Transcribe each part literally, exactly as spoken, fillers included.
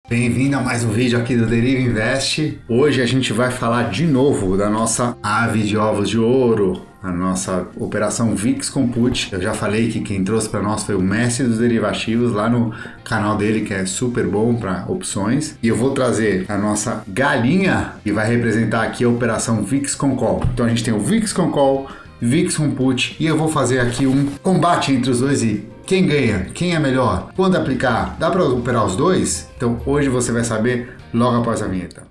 Bem-vindo a mais um vídeo aqui do Deriva Invest. Hoje a gente vai falar de novo da nossa ave de ovos de ouro, a nossa operação V I X com Put. Eu já falei que quem trouxe para nós foi o mestre dos derivativos lá no canal dele, que é super bom para opções. E eu vou trazer a nossa galinha, que vai representar aqui a operação V I X com Call. Então a gente tem o V I X com Call, V I X com Put, e eu vou fazer aqui um combate entre os dois e quem ganha, quem é melhor, quando aplicar, dá para operar os dois? Então hoje você vai saber logo após a vinheta.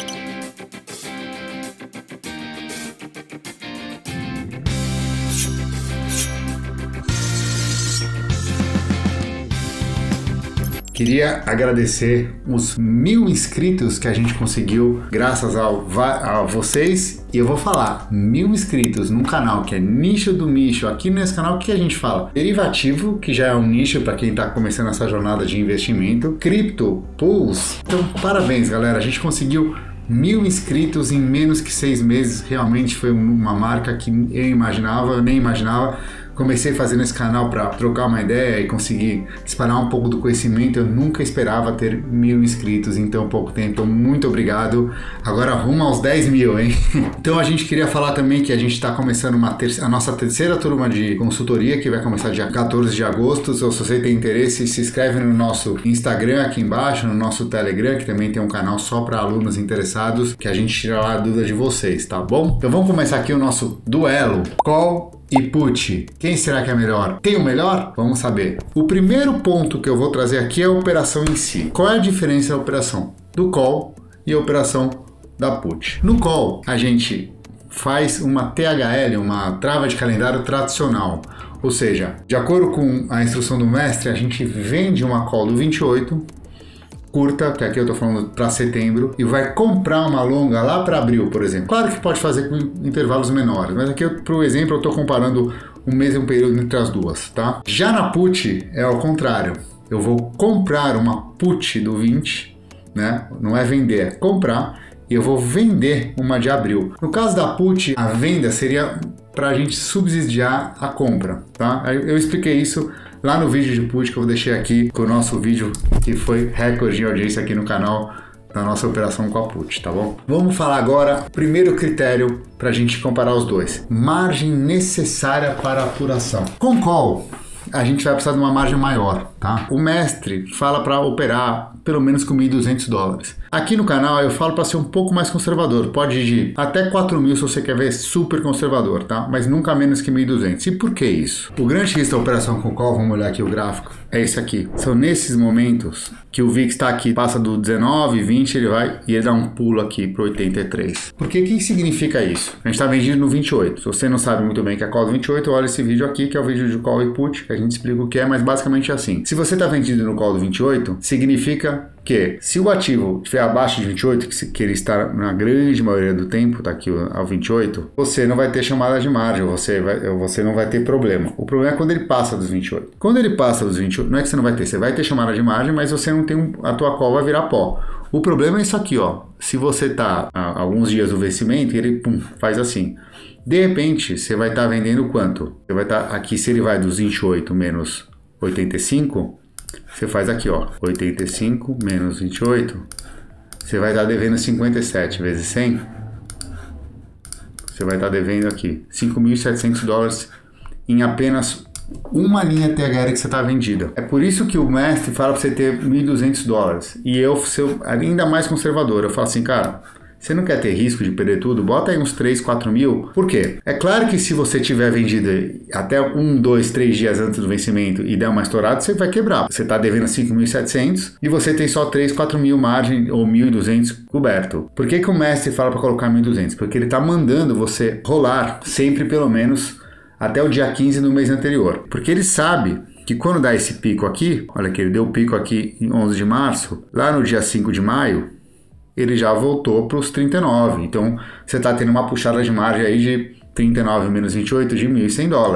Queria agradecer os mil inscritos que a gente conseguiu graças ao, a vocês. E eu vou falar, mil inscritos num canal que é nicho do nicho. Aqui nesse canal, o que a gente fala? Derivativo, que já é um nicho para quem está começando essa jornada de investimento. Cripto, pools. Então, parabéns, galera. A gente conseguiu mil inscritos em menos que seis meses. Realmente foi uma marca que eu imaginava, eu nem imaginava. Comecei fazendo esse canal para trocar uma ideia e conseguir espalhar um pouco do conhecimento. Eu nunca esperava ter mil inscritos em tão pouco tempo. Então, muito obrigado. Agora rumo aos dez mil, hein? Então, a gente queria falar também que a gente está começando uma ter a nossa terceira turma de consultoria, que vai começar dia quatorze de agosto. Então, se você tem interesse, se inscreve no nosso Instagram aqui embaixo, no nosso Telegram, que também tem um canal só para alunos interessados, que a gente tira lá a dúvida de vocês, tá bom? Então, vamos começar aqui o nosso duelo. Call e Put. Quem será que é melhor? Tem o melhor? Vamos saber. O primeiro ponto que eu vou trazer aqui é a operação em si. Qual é a diferença da operação do Call e a operação da Put? No Call, a gente faz uma T H L, uma trava de calendário tradicional. Ou seja, de acordo com a instrução do mestre, a gente vende uma Call do vinte e oito, curta, que aqui eu tô falando para setembro, e vai comprar uma longa lá para abril, por exemplo. Claro que pode fazer com intervalos menores, mas aqui, por exemplo, eu tô comparando o mesmo período entre as duas, tá? Já na Put é ao contrário. Eu vou comprar uma Put do vinte, né? Não é vender, é comprar, e eu vou vender uma de abril. No caso da Put, a venda seria para a gente subsidiar a compra, tá? Eu expliquei isso lá no vídeo de Put que eu deixei aqui com o nosso vídeo que foi recorde de audiência aqui no canal da nossa operação com a Put, tá bom? Vamos falar agora, primeiro critério para a gente comparar os dois. Margem necessária para a apuração. Com Call, a gente vai precisar de uma margem maior, tá? O mestre fala para operar pelo menos com mil e duzentos dólares. Aqui no canal eu falo para ser um pouco mais conservador. Pode ir de até quatro mil se você quer ver super conservador, tá? Mas nunca menos que mil e duzentos. E por que isso? O grande risco da operação com Call, vamos olhar aqui o gráfico, é esse aqui. São nesses momentos que o V I X está aqui, passa do dezenove, vinte, ele vai e ele dá um pulo aqui para oitenta e três. Por que que significa isso? A gente está vendido no vinte e oito. Se você não sabe muito bem que é a Call do vinte e oito, olha esse vídeo aqui, que é o vídeo de Call e Put, que a gente explica o que é, mas basicamente é assim. Se você está vendido no Call do vinte e oito, significa que se o ativo estiver abaixo de vinte e oito, que ele está na grande maioria do tempo, tá aqui ao vinte e oito, você não vai ter chamada de margem, você, vai, você não vai ter problema. O problema é quando ele passa dos vinte e oito. Quando ele passa dos vinte e oito, não é que você não vai ter, você vai ter chamada de margem, mas você não tem um, a tua call vai virar pó. O problema é isso aqui, ó. Se você tá há alguns dias do vencimento, ele pum, faz assim. De repente, você vai estar tá vendendo quanto? Você vai estar tá, aqui, se ele vai dos vinte e oito menos oitenta e cinco, você faz aqui, ó, oitenta e cinco menos vinte e oito, você vai estar devendo cinquenta e sete vezes cem, você vai estar devendo aqui cinco mil e setecentos dólares em apenas uma linha T H L que você está vendida. É por isso que o mestre fala para você ter mil e duzentos dólares, e eu sou ainda mais conservador, eu falo assim, cara, você não quer ter risco de perder tudo? Bota aí uns três, quatro mil. Por quê? É claro que se você tiver vendido até um, dois, três dias antes do vencimento e der uma estourada, você vai quebrar. Você está devendo cinco mil e setecentos e você tem só três, quatro mil margem ou mil e duzentos coberto. Por que que o mestre fala para colocar mil e duzentos? Porque ele está mandando você rolar sempre pelo menos até o dia quinze do mês anterior. Porque ele sabe que quando dá esse pico aqui, olha que ele deu o pico aqui em onze de março, lá no dia cinco de maio, ele já voltou para os trinta e nove. Então, você está tendo uma puxada de margem aí de trinta e nove menos vinte e oito de mil e cem dólares.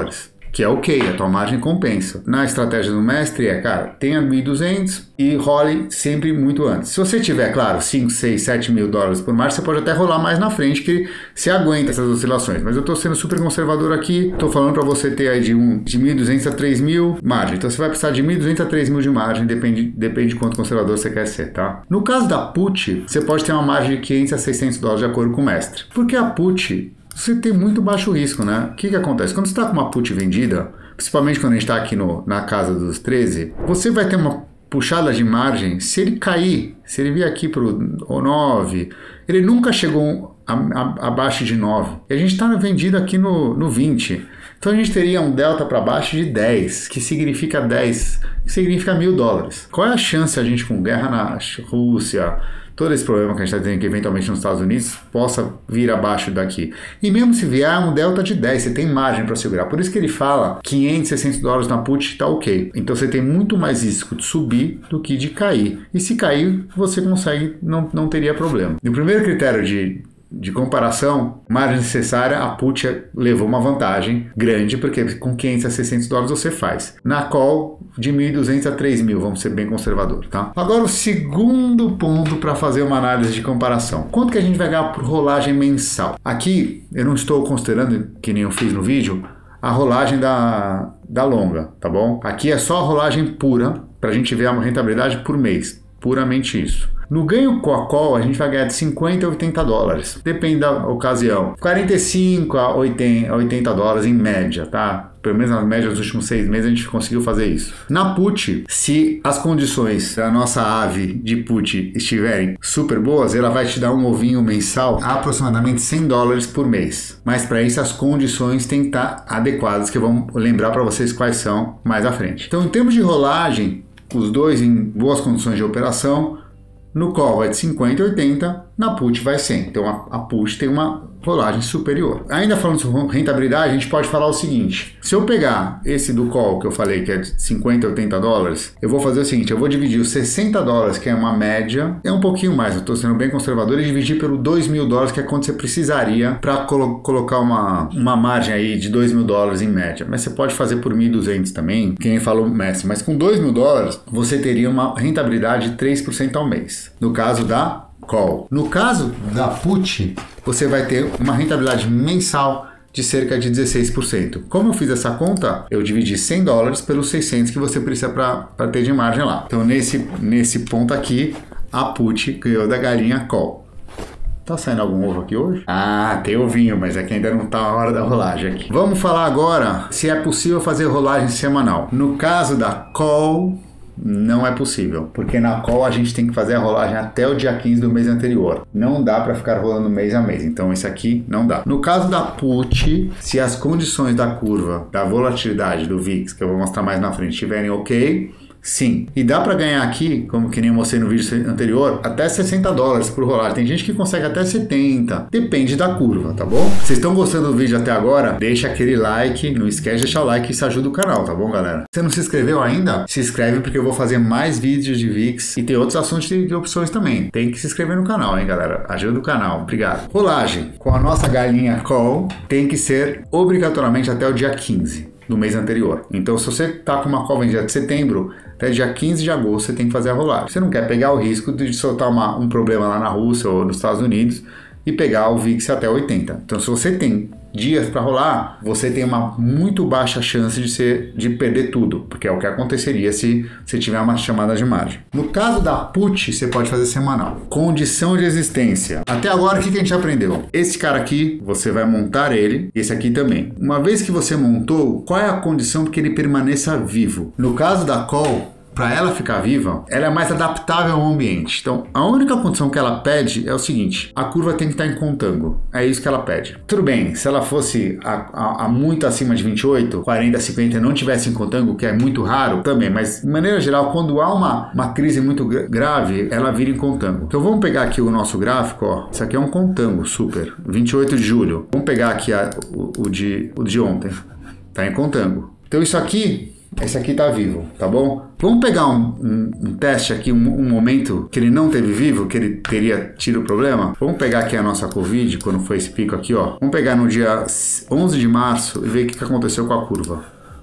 que é ok, a tua margem compensa. Na estratégia do mestre é, cara, tenha mil e duzentos e role sempre muito antes. Se você tiver, claro, cinco, seis, sete mil dólares por margem, você pode até rolar mais na frente, que se aguenta essas oscilações. Mas eu tô sendo super conservador aqui, tô falando para você ter aí de, um, de mil e duzentos a três mil margem. Então você vai precisar de mil e duzentos a três mil de margem, depende, depende de quanto conservador você quer ser, tá? No caso da put, você pode ter uma margem de quinhentos a seiscentos dólares de acordo com o mestre. Porque a put, você tem muito baixo risco, né? O que que acontece? Quando você está com uma put vendida, principalmente quando a gente está aqui no, na casa dos treze, você vai ter uma puxada de margem. Se ele cair, se ele vir aqui para o nove, ele nunca chegou a, a, abaixo de nove. E a gente está vendido aqui no, no vinte. Então a gente teria um delta para baixo de dez, que significa dez, que significa mil dólares. Qual é a chance a gente com guerra na Rússia, todo esse problema que a gente está tendo que eventualmente nos Estados Unidos possa vir abaixo daqui? E mesmo se vier um delta de dez, você tem margem para segurar. Por isso que ele fala quinhentos, seiscentos dólares na put está ok. Então você tem muito mais risco de subir do que de cair. E se cair, você consegue, não, não teria problema. E o primeiro critério de De comparação, margem necessária, a put levou uma vantagem grande, porque com quinhentos a seiscentos dólares você faz. Na call, de mil e duzentos a três mil, vamos ser bem conservador, tá? Agora o segundo ponto para fazer uma análise de comparação. Quanto que a gente vai ganhar por rolagem mensal? Aqui, eu não estou considerando, que nem eu fiz no vídeo, a rolagem da, da longa, tá bom? Aqui é só a rolagem pura, para a gente ver a rentabilidade por mês. Puramente isso. No ganho com a call, a gente vai ganhar de cinquenta a oitenta dólares. Depende da ocasião. quarenta e cinco a oitenta dólares em média, tá? Pelo menos na média dos últimos seis meses a gente conseguiu fazer isso. Na put, se as condições da nossa ave de put estiverem super boas, ela vai te dar um ovinho mensal a aproximadamente cem dólares por mês. Mas para isso as condições têm que estar adequadas, que eu vou lembrar para vocês quais são mais à frente. Então, em termos de rolagem, os dois em boas condições de operação, no call vai de cinquenta e oitenta, na put vai cem. Então a, a put tem uma rolagem superior. Ainda falando sobre rentabilidade, a gente pode falar o seguinte: se eu pegar esse do call que eu falei que é de cinquenta a oitenta dólares, eu vou fazer o seguinte, eu vou dividir os sessenta dólares, que é uma média, é um pouquinho mais, eu estou sendo bem conservador, e dividir pelo dois mil dólares, que é quanto você precisaria para colo colocar uma, uma margem aí de dois mil dólares em média. Mas você pode fazer por mil e duzentos também, quem falou mestre, mas com dois mil dólares você teria uma rentabilidade de três por cento ao mês, no caso da call. No caso da put, você vai ter uma rentabilidade mensal de cerca de dezesseis por cento. Como eu fiz essa conta, eu dividi cem dólares pelos seiscentos que você precisa para ter de margem lá. Então nesse, nesse ponto aqui, a put ganhou da galinha call. Tá saindo algum ovo aqui hoje? Ah, tem ovinho, mas é que ainda não tá a hora da rolagem aqui. Vamos falar agora se é possível fazer rolagem semanal. No caso da call, não é possível, porque na call a gente tem que fazer a rolagem até o dia quinze do mês anterior. Não dá para ficar rolando mês a mês, então esse aqui não dá. No caso da put, se as condições da curva, da volatilidade do V I X, que eu vou mostrar mais na frente, estiverem ok, sim. E dá para ganhar aqui, como que nem eu mostrei no vídeo anterior, até sessenta dólares por rolagem. Tem gente que consegue até setenta. Depende da curva, tá bom? Vocês estão gostando do vídeo até agora? Deixa aquele like. Não esquece de deixar o like, que isso ajuda o canal, tá bom, galera? Você não se inscreveu ainda? Se inscreve, porque eu vou fazer mais vídeos de V I X e tem outros assuntos de, de opções também. Tem que se inscrever no canal, hein, galera? Ajuda o canal. Obrigado. Rolagem com a nossa galinha call tem que ser obrigatoriamente até o dia quinze do mês anterior. Então, se você tá com uma call vendida de setembro, até dia quinze de agosto você tem que fazer a rolagem. Você não quer pegar o risco de soltar uma, um problema lá na Rússia ou nos Estados Unidos e pegar o V I X até oitenta. Então, se você tem dias para rolar, você tem uma muito baixa chance de, ser, de perder tudo, porque é o que aconteceria se você tiver uma chamada de margem. No caso da put, você pode fazer semanal. Condição de existência. Até agora, o que a gente aprendeu? Esse cara aqui, você vai montar ele, esse aqui também. Uma vez que você montou, qual é a condição para que ele permaneça vivo? No caso da call, para ela ficar viva, ela é mais adaptável ao ambiente. Então, a única condição que ela pede é o seguinte: a curva tem que estar em contango. É isso que ela pede. Tudo bem, se ela fosse a, a, a muito acima de vinte e oito, quarenta, cinquenta e não tivesse em contango, que é muito raro também, mas de maneira geral, quando há uma, uma crise muito grave, ela vira em contango. Então, vamos pegar aqui o nosso gráfico, ó. Isso aqui é um contango super, vinte e oito de julho. Vamos pegar aqui a, o, o, de, o de ontem. Tá em contango. Então, isso aqui, esse aqui tá vivo, tá bom? Vamos pegar um, um, um teste aqui, um, um momento que ele não teve vivo, que ele teria tido problema. Vamos pegar aqui a nossa Covid, quando foi esse pico aqui, ó. Vamos pegar no dia onze de março e ver o que, que aconteceu com a curva.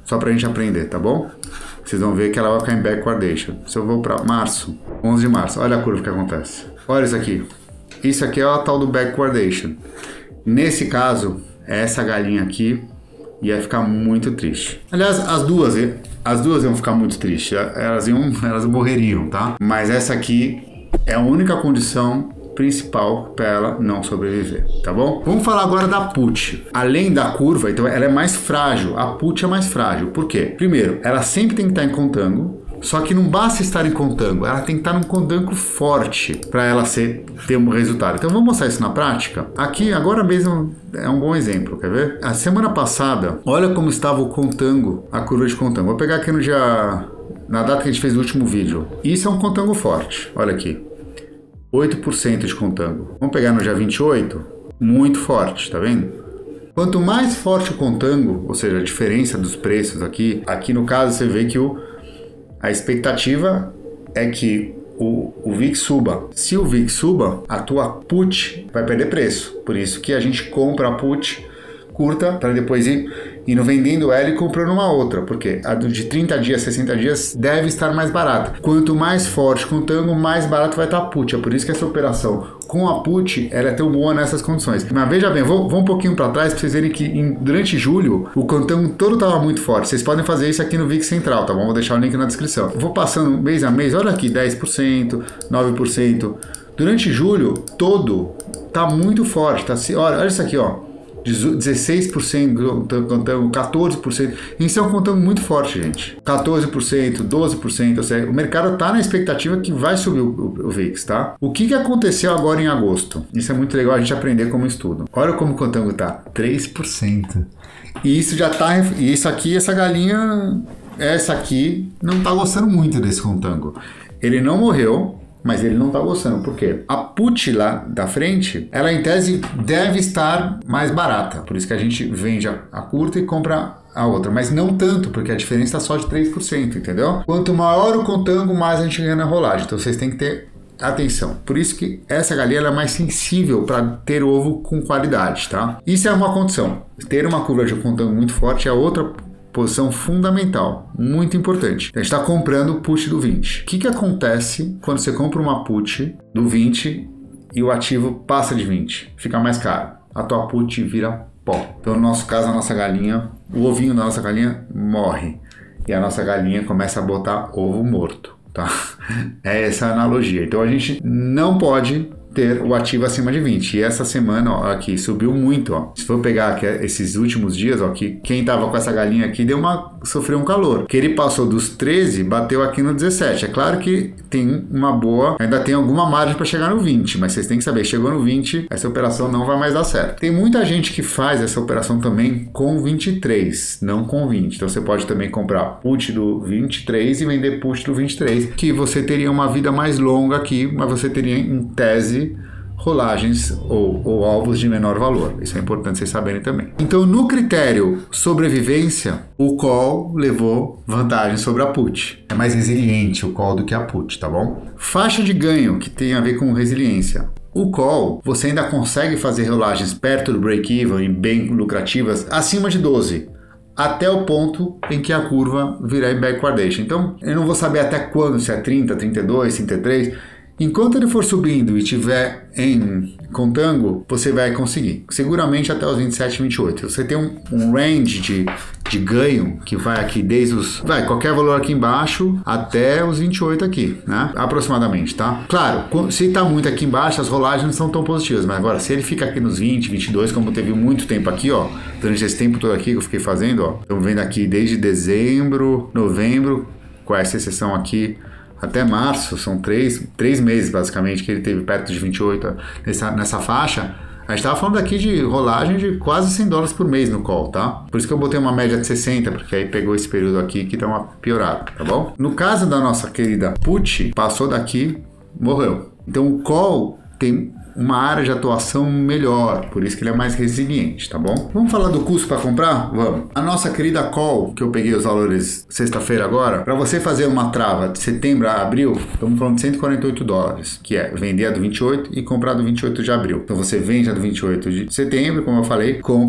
só pra gente aprender, tá bom? Vocês vão ver que ela vai ficar em backwardation. Se eu vou para março, onze de março, olha a curva que acontece. Olha isso aqui. Isso aqui é a tal do backwardation. Nesse caso, essa galinha aqui ia ficar muito triste. Aliás, as duas, as duas iam ficar muito tristes. Elas iam, elas morreriam, tá? Mas essa aqui é a única condição principal para ela não sobreviver, tá bom? Vamos falar agora da put. Além da curva, então ela é mais frágil. A put é mais frágil. Por quê? Primeiro, ela sempre tem que estar em contango. Só que não basta estar em contango, ela tem que estar num contango forte para ela ser, ter um resultado. Então vamos mostrar isso na prática. Aqui, agora mesmo, é um bom exemplo, quer ver? A semana passada, olha como estava o contango, a curva de contango. Vou pegar aqui no dia, na data que a gente fez o último vídeo. Isso é um contango forte, olha aqui. oito por cento de contango. Vamos pegar no dia vinte e oito, muito forte, tá vendo? Quanto mais forte o contango, ou seja, a diferença dos preços aqui, aqui no caso você vê que o a expectativa é que o, o V I X suba. Se o V I X suba, a tua put vai perder preço. Por isso que a gente compra a put curta para depois ir indo vendendo ela e comprando uma outra. Porque a de trinta dias, sessenta dias deve estar mais barata. Quanto mais forte o contango, mais barato vai estar a put. É por isso que essa operação com a put ela é tão boa nessas condições. Mas veja bem, vou, vou um pouquinho para trás para vocês verem que em, durante julho o contango todo estava muito forte. Vocês podem fazer isso aqui no V I X Central, tá bom? Vou deixar o link na descrição. Eu vou passando mês a mês, olha aqui, dez por cento, nove por cento. Durante julho todo tá muito forte. Tá, olha, olha isso aqui, ó. dezesseis por cento contango, quatorze por cento. Isso é um contango muito forte, gente. quatorze por cento, doze por cento. Ou seja, o mercado está na expectativa que vai subir o, o, o V I X, tá? O que, que aconteceu agora em agosto? Isso é muito legal a gente aprender como estudo. Olha como o contango tá. três por cento. E isso já tá... E isso aqui, essa galinha... Essa aqui não tá gostando muito desse contango. Ele não morreu, mas ele não está gostando. Por quê? A put lá da frente, ela em tese deve estar mais barata. Por isso que a gente vende a, a curta e compra a outra. Mas não tanto, porque a diferença está só de três por cento, entendeu? Quanto maior o contango, mais a gente ganha na rolagem. Então vocês têm que ter atenção. Por isso que essa galinha ela é mais sensível para ter ovo com qualidade, tá? Isso é uma condição. Ter uma curva de contango muito forte é outra posição fundamental, muito importante. A gente está comprando o put do vinte. O que, que acontece quando você compra uma put do vinte e o ativo passa de vinte? Fica mais caro. A tua put vira pó. Então, no nosso caso, a nossa galinha, o ovinho da nossa galinha morre. E a nossa galinha começa a botar ovo morto, tá? É essa a analogia. Então, a gente não pode ter o ativo acima de vinte. E essa semana, ó, aqui, subiu muito, ó. Se for pegar aqui esses últimos dias, ó, que quem tava com essa galinha aqui deu uma, sofreu um calor. Que ele passou dos treze, bateu aqui no dezessete. É claro que tem uma boa, ainda tem alguma margem para chegar no vinte, mas vocês têm que saber, chegou no vinte, essa operação não vai mais dar certo. Tem muita gente que faz essa operação também com vinte e três, não com vinte. Então você pode também comprar put do vinte e três e vender put do vinte e três, que você teria uma vida mais longa aqui, mas você teria em tese rolagens ou, ou alvos de menor valor. Isso é importante vocês saberem também. Então, no critério sobrevivência, o call levou vantagem sobre a put. É mais resiliente o call do que a put, tá bom? Faixa de ganho, que tem a ver com resiliência. O call, você ainda consegue fazer rolagens perto do break-even e bem lucrativas, acima de doze. Até o ponto em que a curva virar em backwardation. Então, eu não vou saber até quando, se é trinta, trinta e dois, trinta e três... Enquanto ele for subindo e estiver em contango, você vai conseguir. Seguramente até os vinte e sete, vinte e oito. Você tem um, um range de, de ganho que vai aqui desde os... Vai, qualquer valor aqui embaixo até os vinte e oito aqui, né? Aproximadamente, tá? Claro, se está muito aqui embaixo, as rolagens não são tão positivas. Mas agora, se ele fica aqui nos vinte, vinte e dois, como teve muito tempo aqui, ó. Durante esse tempo todo aqui que eu fiquei fazendo, ó. Estamos vendo aqui desde dezembro, novembro, com essa exceção aqui... Até março, são três, três meses basicamente que ele teve perto de vinte e oito nessa, nessa faixa. A gente estava falando aqui de rolagem de quase cem dólares por mês no call, tá? Por isso que eu botei uma média de sessenta, porque aí pegou esse período aqui que dá uma piorada, tá bom? No caso da nossa querida put, passou daqui, morreu. Então o call tem uma área de atuação melhor, por isso que ele é mais resiliente, tá bom? Vamos falar do custo para comprar? Vamos. A nossa querida call, que eu peguei os valores sexta-feira agora, para você fazer uma trava de setembro a abril, estamos falando de cento e quarenta e oito dólares, que é vender a do vinte e oito e comprar a do vinte e oito de abril. Então você vende a do vinte e oito de setembro, como eu falei, compra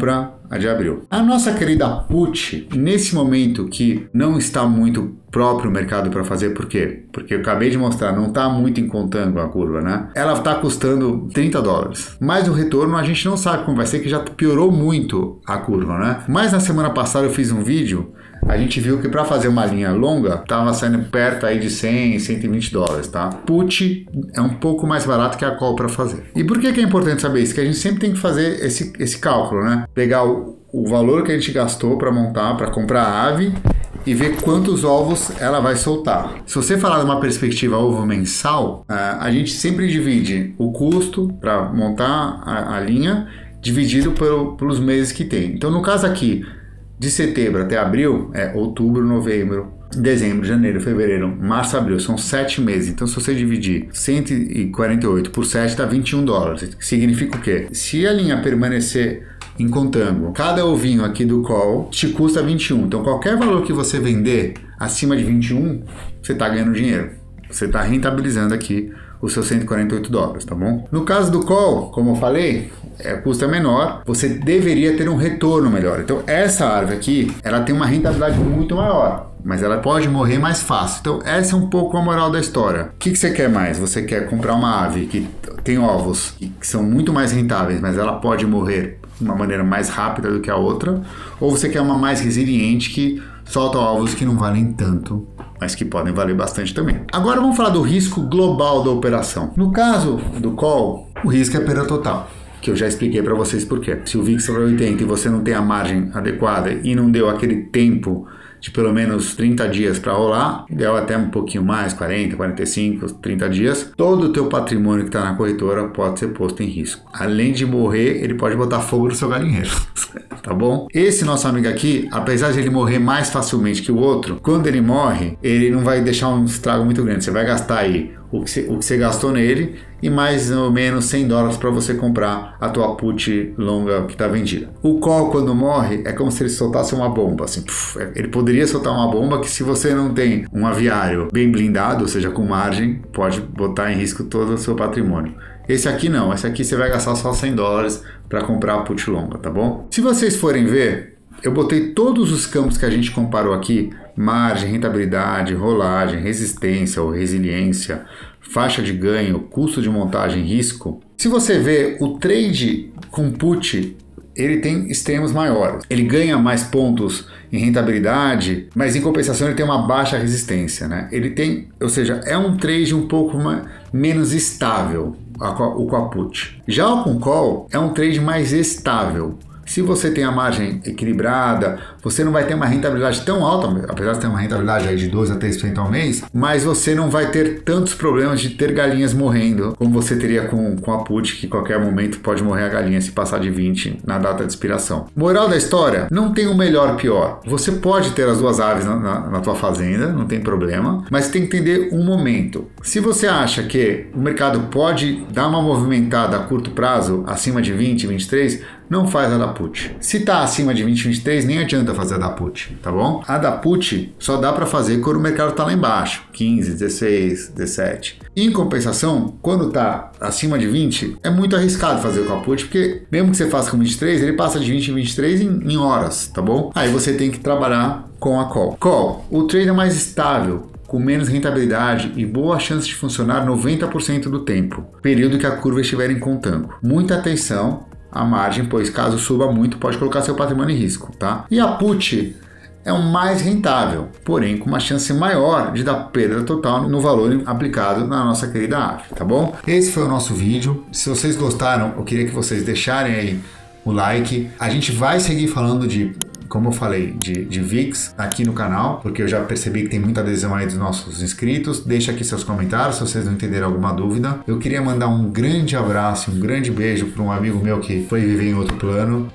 a de abril. A nossa querida put, nesse momento que não está muito próprio o mercado para fazer, por quê? Porque eu acabei de mostrar, não está muito em contango a curva, né? Ela está custando trinta dólares. Mas o retorno a gente não sabe como vai ser, que já piorou muito a curva, né? Mas na semana passada eu fiz um vídeo, a gente viu que para fazer uma linha longa estava saindo perto aí de cem, cento e vinte dólares, tá? Put é um pouco mais barato que a call para fazer. E por que que é importante saber isso? Que a gente sempre tem que fazer esse, esse cálculo, né? Pegar o, o valor que a gente gastou para montar, para comprar a ave e ver quantos ovos ela vai soltar. Se você falar de uma perspectiva ovo mensal, a gente sempre divide o custo para montar a, a linha dividido pelo, pelos meses que tem. Então, no caso aqui, de setembro até abril, é outubro, novembro, dezembro, janeiro, fevereiro, março, abril, são sete meses. Então, se você dividir cento e quarenta e oito por sete, dá vinte e um dólares. Significa o quê? Se a linha permanecer em contango, cada ovinho aqui do call te custa vinte e um. Então, qualquer valor que você vender acima de vinte e um, você está ganhando dinheiro. Você está rentabilizando aqui os seus cento e quarenta e oito dólares, tá bom? No caso do call, como eu falei, é, custa menor, você deveria ter um retorno melhor. Então, essa árvore aqui, ela tem uma rentabilidade muito maior, mas ela pode morrer mais fácil. Então, essa é um pouco a moral da história. O que, que você quer mais? Você quer comprar uma ave que tem ovos que são muito mais rentáveis, mas ela pode morrer de uma maneira mais rápida do que a outra? Ou você quer uma mais resiliente que solta ovos que não valem tanto, mas que podem valer bastante também? Agora vamos falar do risco global da operação. No caso do call, o risco é perda total, que eu já expliquei para vocês por quê. Se o V I X for oitenta e você não tem a margem adequada e não deu aquele tempo de pelo menos trinta dias para rolar, deu até um pouquinho mais, quarenta, quarenta e cinco, trinta dias, todo o teu patrimônio que está na corretora pode ser posto em risco. Além de morrer, ele pode botar fogo no seu galinheiro. Tá bom? Esse nosso amigo aqui, apesar de ele morrer mais facilmente que o outro, quando ele morre, ele não vai deixar um estrago muito grande. Você vai gastar aí o que você, o que você gastou nele e mais ou menos cem dólares para você comprar a tua put longa que está vendida. O call, quando morre, é como se ele soltasse uma bomba. Assim, puf, ele poderia soltar uma bomba que, se você não tem um aviário bem blindado, ou seja, com margem, pode botar em risco todo o seu patrimônio. Esse aqui não, esse aqui você vai gastar só cem dólares para comprar a put longa, tá bom? Se vocês forem ver, eu botei todos os campos que a gente comparou aqui: margem, rentabilidade, rolagem, resistência ou resiliência, faixa de ganho, custo de montagem, risco. Se você ver o trade com put, ele tem extremos maiores. Ele ganha mais pontos em rentabilidade, mas em compensação ele tem uma baixa resistência, né? Ele tem, ou seja, é um trade um pouco mais, menos estável, o com a put. Já o com call é um trade mais estável. Se você tem a margem equilibrada, você não vai ter uma rentabilidade tão alta, apesar de ter uma rentabilidade aí de dois a três por cento ao mês, mas você não vai ter tantos problemas de ter galinhas morrendo, como você teria com, com a put, que em qualquer momento pode morrer a galinha se passar de vinte na data de expiração. Moral da história, não tem o melhor e pior. Você pode ter as duas aves na, na, na tua fazenda, não tem problema, mas tem que entender um momento. Se você acha que o mercado pode dar uma movimentada a curto prazo, acima de vinte, vinte e três, não faz a da put. Se tá acima de vinte, vinte e três, nem adianta fazer a da put, tá bom? A da put só dá para fazer quando o mercado tá lá embaixo, quinze, dezesseis, dezessete. Em compensação, quando tá acima de vinte, é muito arriscado fazer com a put, porque mesmo que você faça com vinte e três, ele passa de vinte em vinte e três em, em horas, tá bom? Aí você tem que trabalhar com a call. Call, o trade é mais estável, com menos rentabilidade e boa chance de funcionar noventa por cento do tempo, período que a curva estiver em contango. Muita atenção a margem, pois caso suba muito, pode colocar seu patrimônio em risco, tá? E a put é o mais rentável, porém com uma chance maior de dar perda total no valor aplicado na nossa querida ave, tá bom? Esse foi o nosso vídeo. Se vocês gostaram, eu queria que vocês deixarem aí o like. A gente vai seguir falando de, como eu falei, de, de V I X aqui no canal, porque eu já percebi que tem muita adesão aí dos nossos inscritos. Deixa aqui seus comentários se vocês não entenderam alguma dúvida. Eu queria mandar um grande abraço, um grande beijo para um amigo meu que foi viver em outro plano.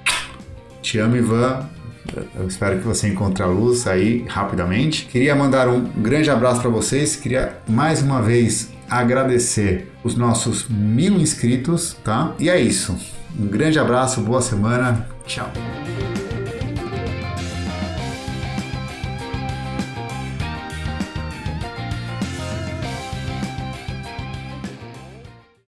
Te amo, Ivan. Eu espero que você encontre a luz aí rapidamente. Queria mandar um grande abraço para vocês. Queria mais uma vez agradecer os nossos mil inscritos, tá? E é isso. Um grande abraço, boa semana. Tchau.